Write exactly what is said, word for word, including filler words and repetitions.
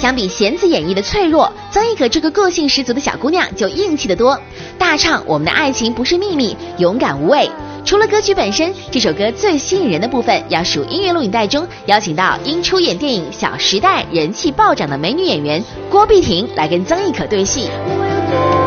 相比弦子演绎的脆弱，曾轶可这个个性十足的小姑娘就硬气得多。大唱我们的爱情不是秘密，勇敢无畏。除了歌曲本身，这首歌最吸引人的部分要数音乐录影带中邀请到因出演电影《小时代》人气暴涨的美女演员郭碧婷来跟曾轶可对戏。